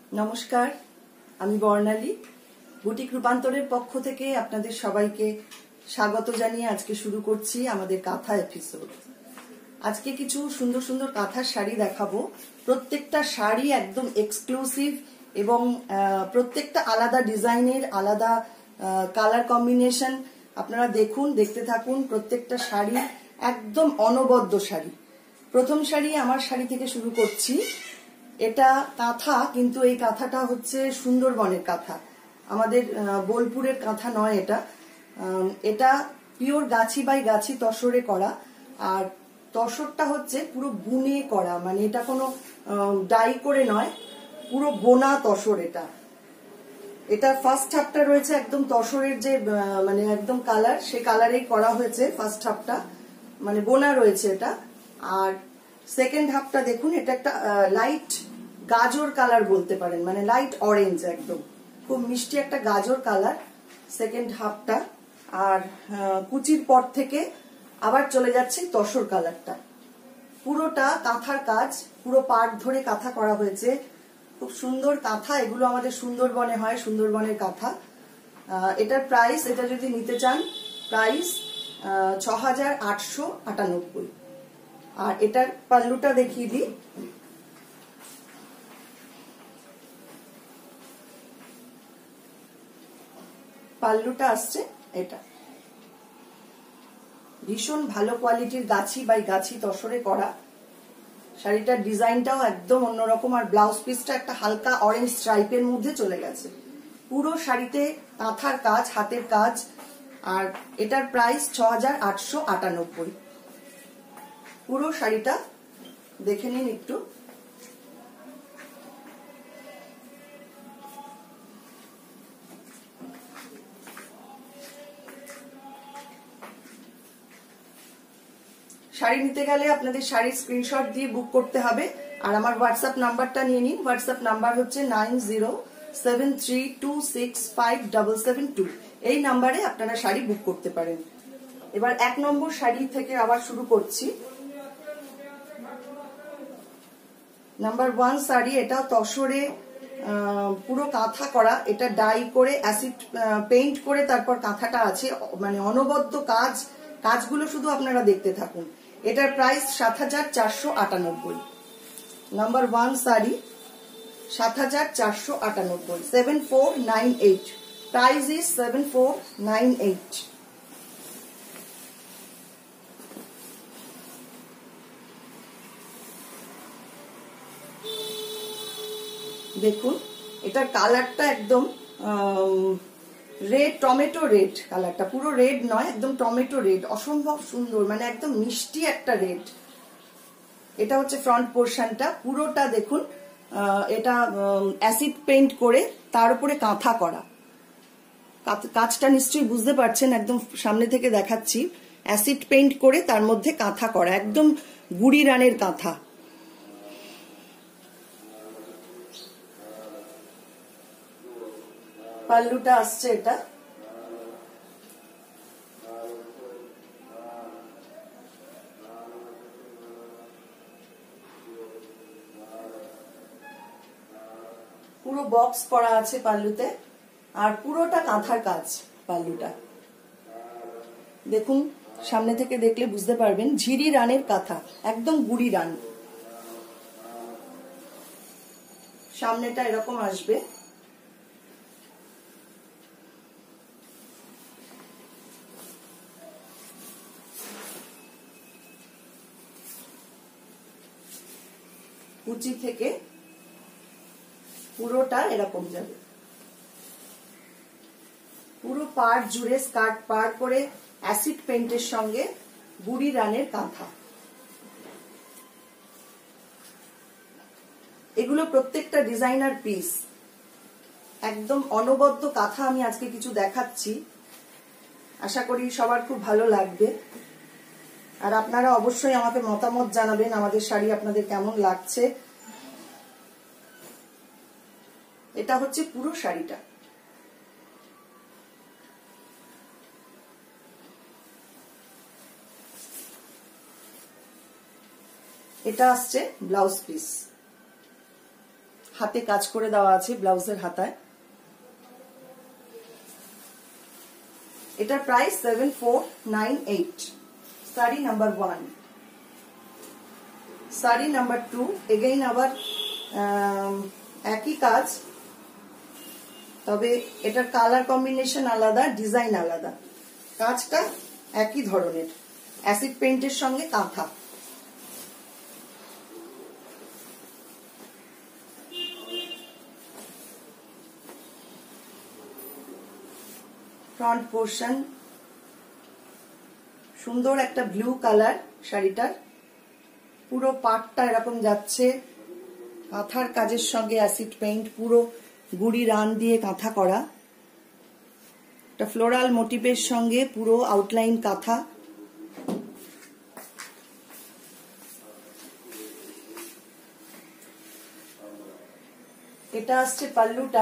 नमस्कार আমি বর্ণালী বুটিক রূপান্তরের পক্ষ থেকে আপনাদের সবাইকে স্বাগত জানিয়ে আজকে শুরু করছি আমাদের কাঁথা এপিসোড। আজকে কিছু সুন্দর সুন্দর কাঁথার শাড়ি দেখাবো। প্রত্যেকটা শাড়ি একদম এক্সক্লুসিভ এবং প্রত্যেকটা আলাদা ডিজাইনের, আলাদা কালার কম্বিনেশন। আপনারা দেখুন, দেখতে থাকুন। প্রত্যেকটা শাড়ি একদম অনবদ্য শাড়ি। প্রথম শাড়ি আমার শাড়ি থেকে শুরু করছি। এটা কাঁথা, কিন্তু এই কাঁথাটা হচ্ছে সুন্দরবনের কাঁথা, আমাদের বোলপুরের কাঁথা নয়। এটা পিওর গাছি বাই গাছি তসরে করা, আর তসরটা হচ্ছে পুরো বুনে করা, মানে এটা কোনো ডাই করে নয়, পুরো বোনা তসর। এটা ফার্স্ট হাফটা রয়েছে একদম তসরের যে মানে একদম কালার, সে কালারেই করা হয়েছে ফার্স্ট হাফটা, মানে বোনা রয়েছে এটা। আর সেকেন্ড হাফটা দেখুন, এটা একটা লাইট গাজর কালার বলতে পারেন, মানে লাইট অরেঞ্জ, একদম খুব মিষ্টি একটা গাজর কালার সেকেন্ড হাফটা। আর কুচির পর থেকে আবার চলে যাচ্ছে তসর কালারটা। পুরোটা কাঁথার কাজ, পুরো পাট ধরে কাঁথা করা হয়েছে। খুব সুন্দর কাঁথা, এগুলো আমাদের সুন্দরবনে হয়, সুন্দরবনের কাঁথা। এটার প্রাইস, এটা যদি নিতে চান, প্রাইস ৬,৮৯৮। আর এটার পাল্লুটা দেখিয়ে দিই। পাল্লুটা আসছে এটা, ভীষণ ভালো কোয়ালিটির গাছি বাই গাছি তসরে করা। শাড়িটার ডিজাইনটাও একদম অন্যরকম, আর ব্লাউজ পিসটা একটা হালকা অরেঞ্জ স্ট্রাইপের মধ্যে চলে গেছে। পুরো শাড়িতে কাঁথার কাজ, হাতের কাজ। আর এটার প্রাইস ৬,৮৯৮। পুরো শাড়িটা দেখে নিন একটু। শাড়ি নিতে গেলে আপনাদের শাড়ির স্ক্রিনশট দিয়ে বুক করতে হবে। আর আমার হোয়াটসঅ্যাপ নাম্বারটা নিয়ে নিন। হোয়াটসঅ্যাপ নাম্বার হচ্ছে 9073265772। এই নাম্বারে আপনারা শাড়ি বুক করতে পারেন। এবার ১ নম্বর শাড়ি থেকে আবার শুরু করছি। নাম্বার 1 শাড়ি, এটা তসরে পুরো কাঁথা করা। এটা ডাই করে, অ্যাসিড পেইন্ট করে তারপর কাঁথাটা আছে, মানে অনবদ্য কাজ। কাজগুলো শুধু আপনারা দেখতে থাকুন। এটার প্রাইস ৭,৪৯৮। নাম্বার 1 শাড়ি ৭,৪৯৮, ৭,4৯৮। প্রাইস ইজ ৭,4৯৮। দেখুন, এটার কালারটা একদম রেড, টমেটো রেড কালারটা। পুরো রেড নয়, একদম টমেটো রেড, অসম্ভব সুন্দর, মানে একদম মিষ্টি একটা রেড। এটা হচ্ছে ফ্রন্ট পোর্শনটা। পুরোটা দেখুন, এটা অ্যাসিড পেইন্ট করে তার উপরে কাঁথা করা। কাজটা নিশ্চয়ই বুঝতে পারছেন, একদম সামনে থেকে দেখাচ্ছি। অ্যাসিড পেইন্ট করে তার মধ্যে কাঁথা করা, একদম গুড়ি রানের কাঁথা। পাল্লুটা আসছে এটা। পুরো বক্স করা আছে পাল্লুতে, আর পুরোটা কাঁথার কাজ পাল্লুটা। দেখুন, সামনে থেকে দেখলে বুঝতে পারবেন, ঝিরি রানের কাঁথা, একদম গুড়ি রান। সামনেটা এরকম আসবে। কুচি থেকে পুরোটা এরকম যাবে, পুরো পাড় জুড়ে স্কার্ট পার করে অ্যাসিড পেইন্টের সঙ্গে গুড়ি রানের কাঁথা। এগুলো প্রত্যেকটা ডিজাইনার পিস, একদম অনবদ্য কাঁথা। আমি আজকে কিছু দেখাচ্ছি, আশা করি সবার খুব ভালো লাগবে। আর আপনারা অবশ্যই আমাকে মতামত জানাবেন, আমাদের শাড়ি আপনাদের কেমন লাগছে। এটা হচ্ছে পুরো শাড়িটা। এটা আসছে ব্লাউজ পিস। হাতে কাজ করে দেওয়া আছে ব্লাউজের হাতায়। এটার price 7498। Sari number 1। Sari number 2 again আবার একই কাজ, তবে এটার কালার কম্বিনেশন আলাদা, ডিজাইন আলাদা, কাজটা একই ধরনের, অ্যাসিড পেইন্টের সঙ্গে কাঁথা। ফ্রন্ট পোর্শন সুন্দর একটা ব্লু কালার শাড়িটার, পুরো পাটটা এরকম যাচ্ছে কাঁথার কাজের সঙ্গে অ্যাসিড পেইন্ট, পুরো গুড়ি রান দিয়ে কাঁথা করা, একটা ফ্লোরাল মোটিভের সঙ্গে পুরো আউটলাইন কাঁথা। এটা আসছে পাল্লুটা,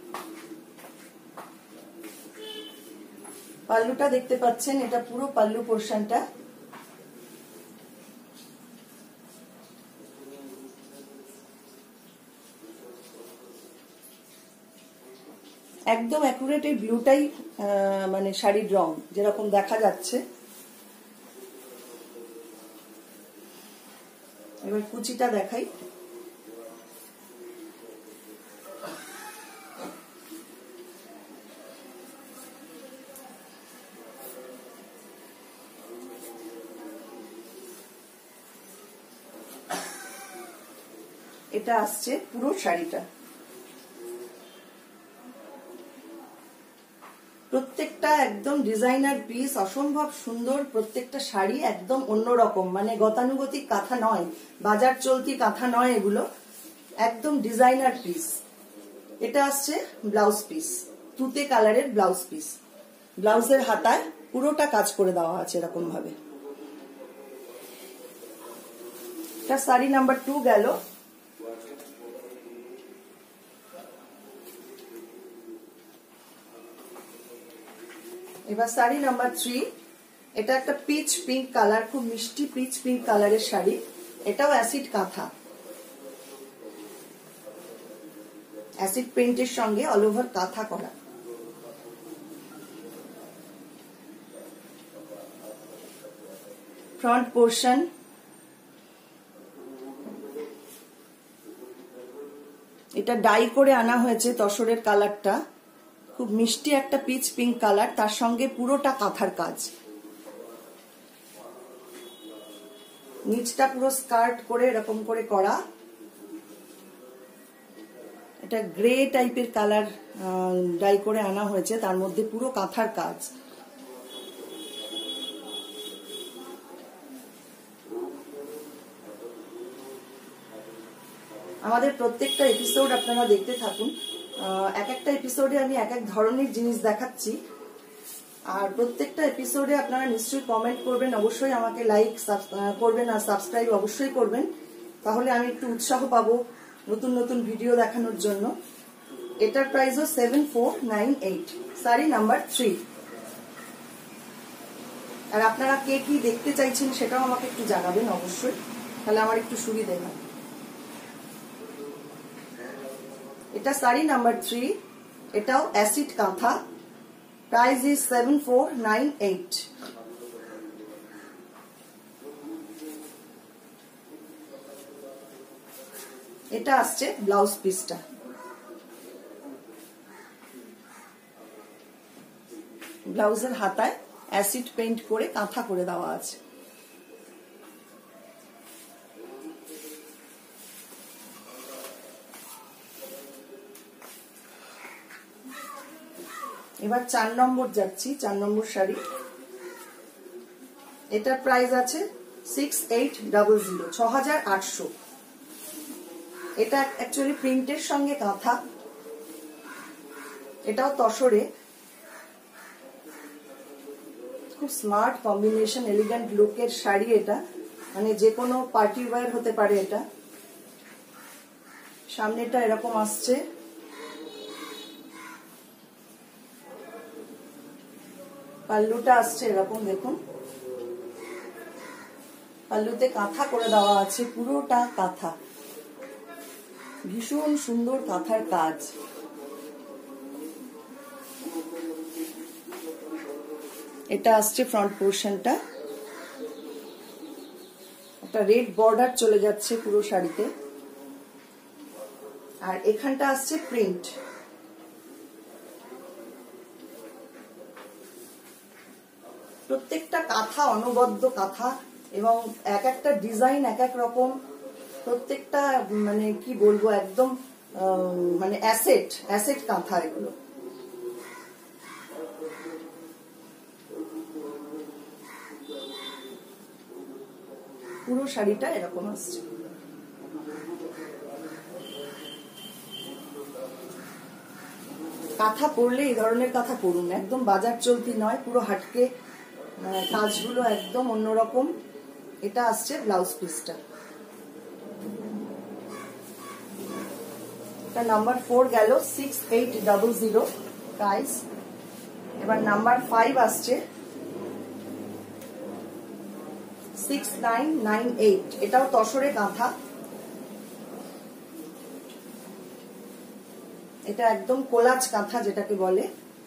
পাল্লুটা দেখতে পাচ্ছেন, এটা পুরো পাল্লু পোর্শনটা। একদম অ্যাকুরেট এই ব্লুটাই মানে শাড়ির রং যেরকম দেখা যাচ্ছে। এবার কুচিটা দেখাই। এটা আসছে পুরো শাড়িটা, প্রত্যেকটা একদম ডিজাইনার পিস, অসম্ভব সুন্দর। প্রত্যেকটা শাড়ি একদম অন্যরকম, মানে গতানুগতিক কাঁথা নয়, বাজার চলতি কাঁথা নয়, এগুলো একদম ডিজাইনার পিস। এটা আসছে ব্লাউজ পিস, তুতে কালারের ব্লাউজ পিস। ব্লাউজের হাতায় পুরোটা কাজ করে দেওয়া আছে এরকম ভাবে। এটা শাড়ি নাম্বার 2 গেল। এবার শাড়ি নাম্বার 3। এটা একটা পিচ পিঙ্ক কালার, খুব মিষ্টি পিচ পিঙ্ক কালারের শাড়ি। এটাও অ্যাসিড কাঁথা, অ্যাসিড পেইন্টের সঙ্গে অল ওভার কাঁথা করা। ফ্রন্ট পোর্শন এটা ডাই করে আনা হয়েছে, তসরের কালারটা খুব মিষ্টি একটা পিচ পিঙ্ক কালার, তার সঙ্গে পুরোটা কাঁথার কাজ। নিচটা পুরো স্কার্ট করে এরকম করে করা। এটা গ্রে টাইপের কালার ডাই করে আনা হয়েছে, তার মধ্যে পুরো কাঁথার কাজ। আমাদের প্রত্যেকটা এপিসোড আপনারা দেখতে থাকুন, এক একটা এপিসোডে আমি এক এক ধরনের জিনিস দেখাচ্ছি। আর প্রত্যেকটা এপিসোডে আপনারা নিশ্চয়ই কমেন্ট করবেন, অবশ্যই আমাকে লাইক করবেন আর সাবস্ক্রাইব অবশ্যই করবেন, তাহলে আমি একটু উৎসাহ পাবো নতুন নতুন ভিডিও দেখানোর জন্য। এটার প্রাইসও 7498। শাড়ি নাম্বার 3। আর আপনারা কে কি দেখতে চাইছেন সেটাও আমাকে একটু জানাবেন অবশ্যই, তাহলে আমার একটু সুবিধে হয়। এটা শাড়ি নাম্বার 3, এটাও অ্যাসিড কাঁথা। Price is 7498। এটা আসছে ব্লাউজ পিসটা। ব্লাউজের হাতায় অ্যাসিড পেইন্ট করে কাঁথা করে দেওয়া আছে। এবার 4 নম্বর যাচ্ছি, 4 নম্বর শাড়ি। এটার প্রাইস আছে 6800, 6800। এটা অ্যাকচুয়ালি প্রিন্টের সঙ্গে কাঁথা, এটাও তসরে। খুব স্মার্ট কম্বিনেশন, এলিগেন্ট লুকের শাড়ি এটা, মানে যে কোনো পার্টি ওয়্যার হতে পারে এটা। সামনেটা এরকম আসছে, পাল্লুটা আসছে এরকম, দেখুন পাল্লুতে কাঁথা করে দেওয়া আছে, পুরোটা কাঁথা। ভীষণ সুন্দর কাঁথার কাজ। এটা আসছে ফ্রন্ট পোর্শনটা, একটা রেড বর্ডার চলে যাচ্ছে পুরো শাড়িতে, আর এখানটা আসছে প্রিন্ট। প্রত্যেকটা কাঁথা অনবদ্য কাঁথা এবং এক একটা ডিজাইন এক এক রকম, প্রত্যেকটা মানে কি বলবো একদম মানে অ্যাসেট কাঁথা এগুলো। পুরো শাড়িটা এরকম আসছে। কাঁথা পরলে এই ধরনের কাঁথা পরুন, একদম বাজার চলতি নয়, পুরো হাটকে কাজগুলো একদম অন্যরকম। এটা আসছে ব্লাউজ পিসটা, এটা নাম্বার 4 গেল 6800 প্রাইস। এবার নাম্বার 5 আসছে 6998, এটাও তসরে কাঁথা। এটা একদম কোলাজ কাঁথা যেটাকে বলে।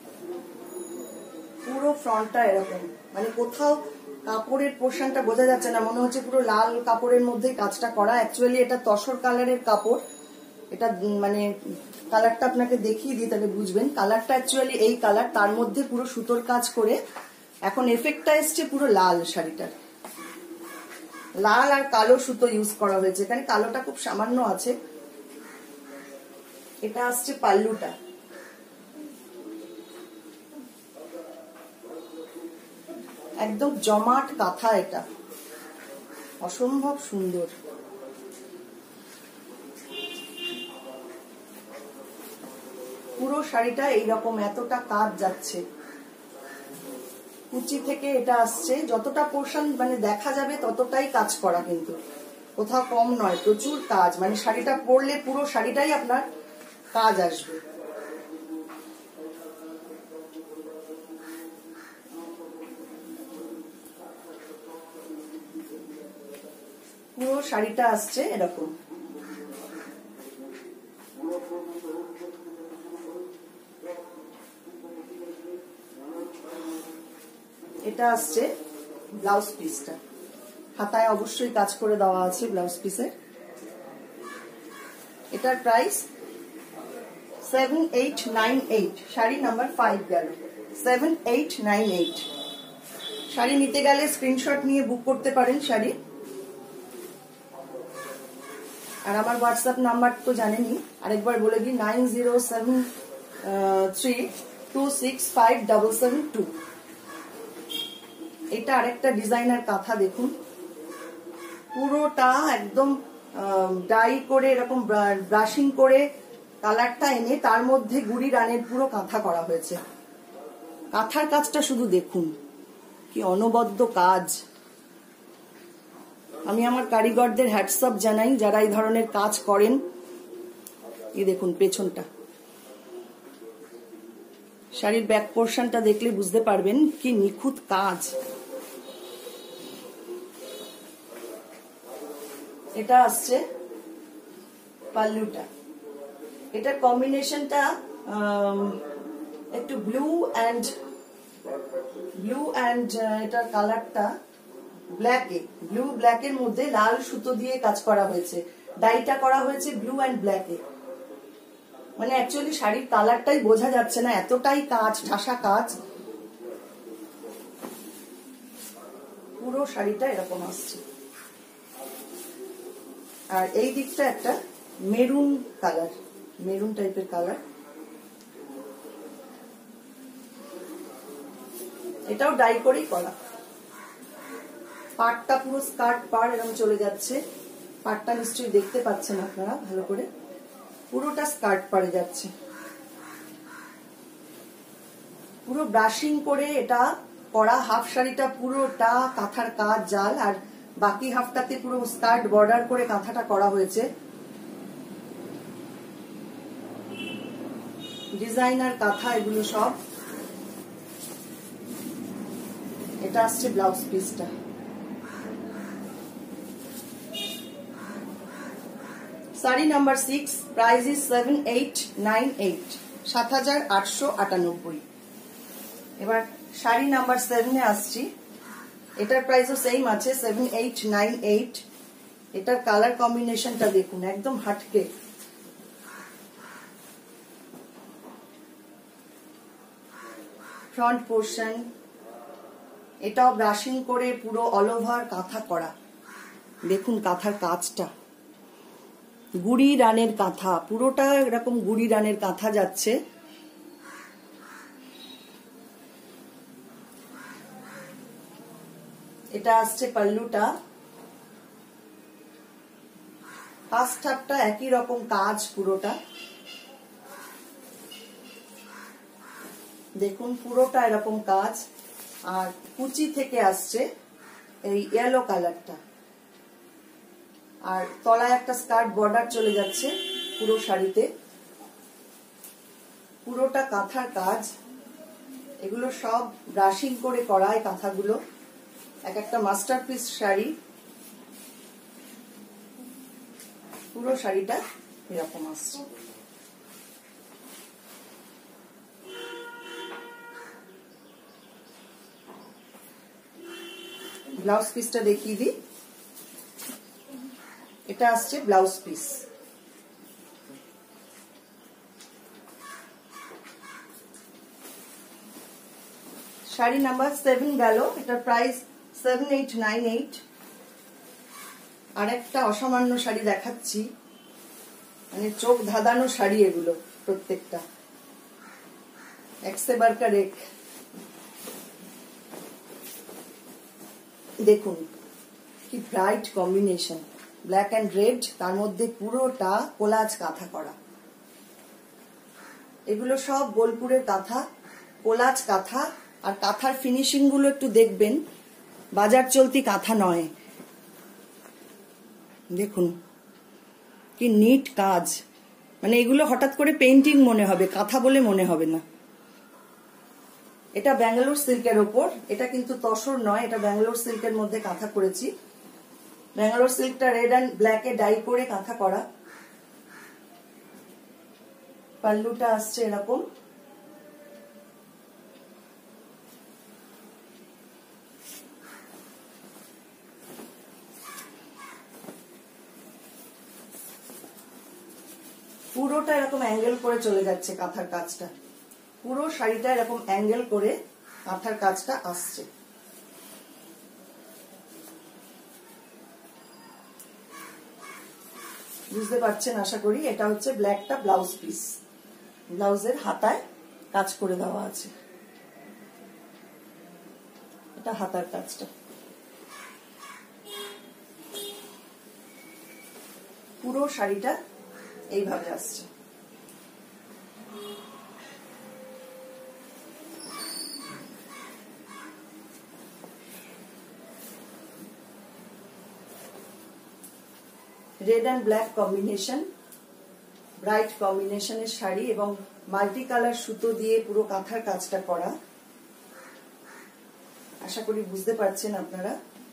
পুরো ফ্রন্টটা এরকম, মানে কোথাও কাপড়ের পোর্শনটা বোঝা যাচ্ছে না, মনে হচ্ছে পুরো লাল কাপড়ের মধ্যে কাজটা করা। অ্যাকচুয়ালি এটা তসর কালারের কাপড়, এটা মানে কালারটা আপনাকে দেখিয়ে দিই তাহলে বুঝবেন। কালারটা অ্যাকচুয়ালি এই কালার, তার মধ্যে পুরো সুতোর কাজ করে এখন এফেক্টটা এসছে পুরো লাল শাড়িটার। লাল আর কালো সুতো ইউজ করা হয়েছে, এখানে কালোটা খুব সামান্য আছে। এটা আসছে পাল্লুটা, একদম জমাট কাঁথা, এটা অসম্ভব সুন্দর। পুরো শাড়িটা এইরকম এতটা কাজ যাচ্ছে, কুচি থেকে এটা আসছে, যতটা পোর্শন মানে দেখা যাবে ততটাই কাজ করা, কিন্তু কোথাও কম নয়, প্রচুর কাজ। মানে শাড়িটা পরলে পুরো শাড়িটাই আপনার কাজ আসবে। পুরো শাড়িটা আসছে এরকম। এটা আসছে ব্লাউজ পিসটা, হাতায় অবশ্যই কাজ করে দেওয়া আছে ব্লাউজ পিসের। এটার প্রাইস 7898, শাড়ি নাম্বার 5 গেল 7898। শাড়ি নিতে গেলে স্ক্রিনশট নিয়ে বুক করতে পারেন শাড়ি। আর আমার হোয়াটসঅ্যাপ নাম্বার তো জানেনই, আরেকবার বলে দিই 9073265772। এটা আরেকটা ডিজাইনার কাঁথা, দেখুন পুরোটা একদম ডাই করে এরকম ব্রাশিং করে কালারটা এনে তার মধ্যে গুড়ি রানের পুরো কাঁথা করা হয়েছে। কাঁথার কাজটা শুধু দেখুন কি অনবদ্য কাজ। আমি আমার কারিগরদের হ্যাটসঅ্যাপ জানাই যারা এই ধরনের কাজ করেন। এই দেখুন পেছনটা, শাড়ির ব্যাক পোর্শনটা দেখলে বুঝতে পারবেন কি নিখুঁত কাজ। এটা আসছে পাল্লুটা, এটা কম্বিনেশনটা একটু ব্লু অ্যান্ড এটার কালারটা ব্লু ব্ল্যাকের মধ্যে লাল সুতো দিয়ে কাজ করা হয়েছে, ডাইটা করা হয়েছে ব্লু অ্যান্ড ব্ল্যাকে। মানে অ্যাকচুয়ালি শাড়ির কালারটাই বোঝা যাচ্ছে না, এতটাই কাজ, ঠাসা কাজ। পুরো শাড়িটা এরকম আসছে। আর এই দিকটা একটা মেরুন কালার, মেরুন টাইপের কালার। এটাও ডাই করেই করা। পাটটা পুরো স্কার্ট পার এরকম চলে যাচ্ছে, পাটটা নিশ্চয়ই দেখতে পাচ্ছেন আপনারা ভালো করে, পুরোটা স্কার্ট পারে যাচ্ছে। পুরো ব্রাশিং করে এটা করা। হাফ শাড়িটা পুরোটা কাঁথার কাজ জাল, আর বাকি হাফটাতে পুরো স্কার্ট বর্ডার করে কাঁথাটা করা হয়েছে। ডিজাইনার কাঁথা এগুলো সব। এটা আসছে ব্লাউজ পিসটা, শাড়ি নাম্বার 6, প্রাইস ইজ 7898, 7898। এবার শাড়ি নাম্বার 7 এ আসছি। এটার প্রাইসও সেম আছে 7898। এটার কালার কম্বিনেশনটা দেখুন, একদম হাটকে। ফ্রন্ট পোর্শন এটাও ব্রাশিং করে পুরো অল ওভার কাঁথা করা। দেখুন কাঁথার কাজটা, গুড়ি রানের কাঁথা, পুরোটা এরকম গুড়ি রানের কাঁথা যাচ্ছে। এটা আসছে পাল্লুটা। ফার্স্ট হাফটা একই রকম কাজ পুরোটা, দেখুন পুরোটা এরকম কাজ। আর কুচি থেকে আসছে এই ইয়েলো কালারটা, আর তলায় একটা স্কার্ট বর্ডার চলে যাচ্ছে পুরো শাড়িতে। পুরোটা কাঁথার কাজ, এগুলো সব ব্রাশিং করে করা এই কাঁথাগুলো। এক একটা মাস্টারপিস শাড়ি। পুরো শাড়িটা এরকম আসছে। ব্লাউজ পিসটা দেখিয়ে দিই। এটা আসছে ব্লাউজ পিস। শাড়ি নাম্বার 7 গেল। এটার প্রাইস 7898। আর একটা অসামান্য শাড়ি দেখাচ্ছি, মানে চোখ ধাঁধানো শাড়ি এগুলো প্রত্যেকটা, একসে বারকার এক। দেখুন কি bright combination, black and red, তার মধ্যে পুরোটা কোলাজ কাঁথা করা। এগুলো সব বোলপুরের কাঁথা, কোলাজ কাঁথা। আর কাঁথার ফিনিশিং গুলো একটু দেখবেন, বাজার চলতি কাঁথা নয়। দেখুন কি নিট কাজ, মানে এগুলো হঠাৎ করে পেইন্টিং মনে হবে, কাঁথা বলে মনে হবে না। এটা ব্যাঙ্গালোর সিল্কের ওপর, এটা কিন্তু তসর নয়, এটা ব্যাঙ্গালোর সিল্কের মধ্যে কাঁথা করেছি। ব্যাঙ্গালোর সিল্কটা রেড অ্যান্ড ব্ল্যাকে ডাই করে কাঁথা করা। পাল্লুটা আসছে এরকম। পুরোটা এরকম অ্যাঙ্গেল করে চলে যাচ্ছে কাঁথার কাজটা, পুরো শাড়িটা এরকম অ্যাঙ্গেল করে কাঁথার কাজটা আসছে। বুঝতে পারছেন আশা করি। এটা হচ্ছে ব্ল্যাকটা ব্লাউজ পিস, ব্লাউজের হাতায় কাজ করে দেওয়া আছে। এটা হাতার কাজটা। পুরো শাড়িটা এইভাবে আসছে। Red and black combination, bright কম্বিনেশনের শাড়ি এবং মাল্টি কালার সুতো দিয়ে পুরো কাঁথার কাজটা করা। আশা করি বুঝতে পারছেন আপনারা।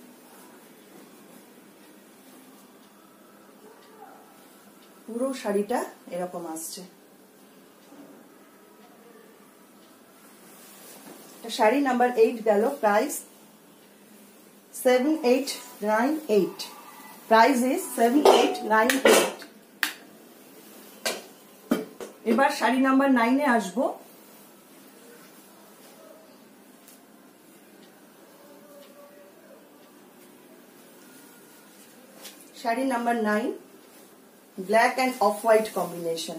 পুরো শাড়িটা এরকম আসছে। শাড়ি নাম্বার 8 গেল। প্রাইস 7898। Price is 7898। এবার শাড়ি নাম্বার 9 এ আসবো। Sari number 9, black and off white combination.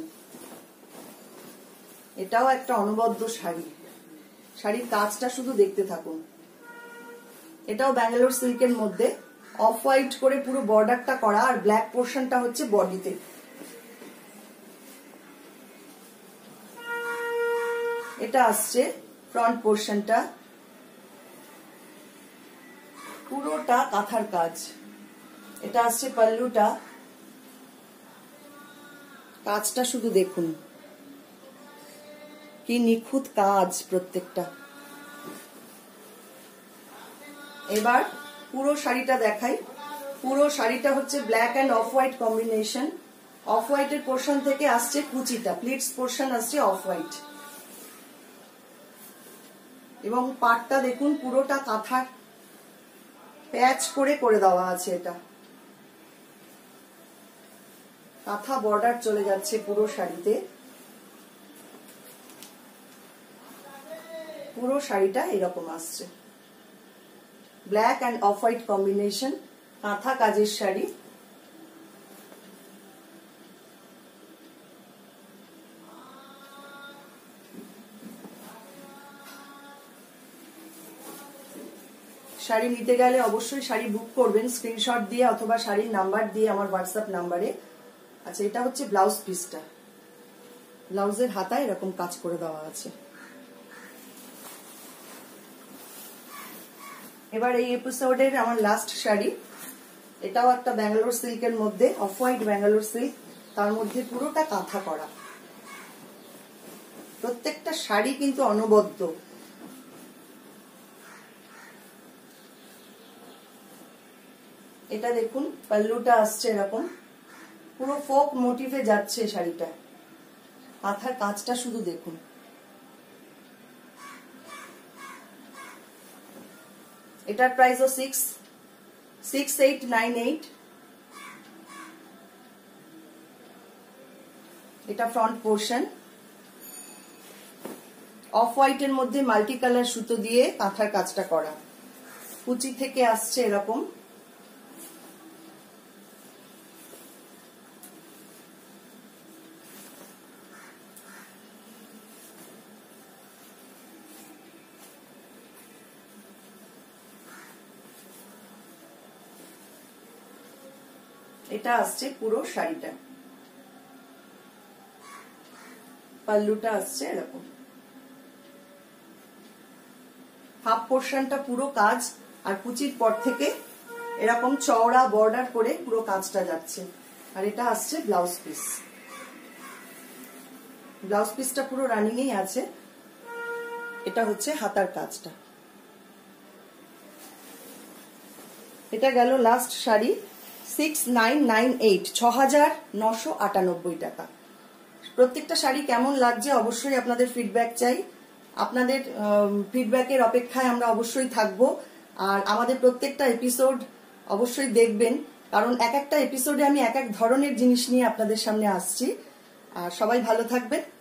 এটাও একটা অনবদ্য শাড়ি। শাড়ির কাজটা শুধু দেখতে থাকুন। এটাও ব্যাঙ্গালোর সিল্কের মধ্যে অফ হোয়াইট করে পুরো বর্ডারটা করা, আর ব্ল্যাক পোর্শনটা হচ্ছে বডিতে। এটা আসছে ফ্রন্ট পোর্শনটা, পুরোটা কাঁথার কাজ। এটা আসছে পাল্লুটা, কাজটা শুধু দেখুন কি নিখুঁত কাজ প্রত্যেকটা। এবার পুরো শাড়িটা দেখাই। পুরো শাড়িটা হচ্ছে black and off white combination. Off হোয়াইটের পোর্শন থেকে আসছে কুচিটা, প্লিটস পোর্শন আসছে অফ হোয়াইট, এবং পাটটা দেখুন পুরোটা কাঁথার প্যাচ করে করে দেওয়া আছে। এটা কাঁথা বর্ডার চলে যাচ্ছে পুরো শাড়িতে। পুরো শাড়িটা এরকম আসছে, black and off white combination, kantha কাজের শাড়ি। শাড়ি নিতে গেলে অবশ্যই শাড়ি বুক করবেন স্ক্রিনশট দিয়ে অথবা শাড়ির নাম্বার দিয়ে আমার হোয়াটসঅ্যাপ নাম্বারে। আচ্ছা, এটা হচ্ছে ব্লাউজ পিসটা, ব্লাউজের হাতায় এরকম কাজ করে দেওয়া আছে। এবার এই এপিসোডের আমার লাস্ট শাড়ি, এটাও একটা ব্যাঙ্গালোর সিল্কের মধ্যে, অফ হোয়াইট ব্যাঙ্গালোর সিল্ক, তার মধ্যে পুরোটা কাঁথা করা। প্রত্যেকটা শাড়ি কিন্তু অনবদ্য। এটা দেখুন পাল্লুটা আসছে এরকম, পুরো ফোক মোটিভে যাচ্ছে শাড়িটা। কাঁথার কাজটা শুধু দেখুন। এটার প্রাইসও 6898। এটা ফ্রন্ট পোর্শন, অফ হোয়াইটের মধ্যে মাল্টি কালার সুতো দিয়ে কাঁথার কাজটা করা। কুচি থেকে আসছে এরকম। এটা আসছে পুরো শাড়িটা, পাল্লুটা আসছে এরকম। হাফ পোর্শনটা পুরো কাজ, আর কুচির পর থেকে এরকম চওড়া বর্ডার করে পুরো কাজটা যাচ্ছে। আর এটা আসছে ব্লাউজ পিস, ব্লাউজ পিসটা পুরো রানিং এই আছে। এটা হচ্ছে হাতার কাজটা। এটা গেল লাস্ট শাড়ি, 6998, 6998 টাকা। প্রত্যেকটা শাড়ি কেমন লাগছে অবশ্যই আপনাদের ফিডব্যাক চাই। আপনাদের ফিডব্যাকের অপেক্ষায় আমরা অবশ্যই থাকবো। আর আমাদের প্রত্যেকটা এপিসোড অবশ্যই দেখবেন, কারণ এক একটা এপিসোডে আমি এক এক ধরনের জিনিস নিয়ে আপনাদের সামনে আসছি। আর সবাই ভালো থাকবেন।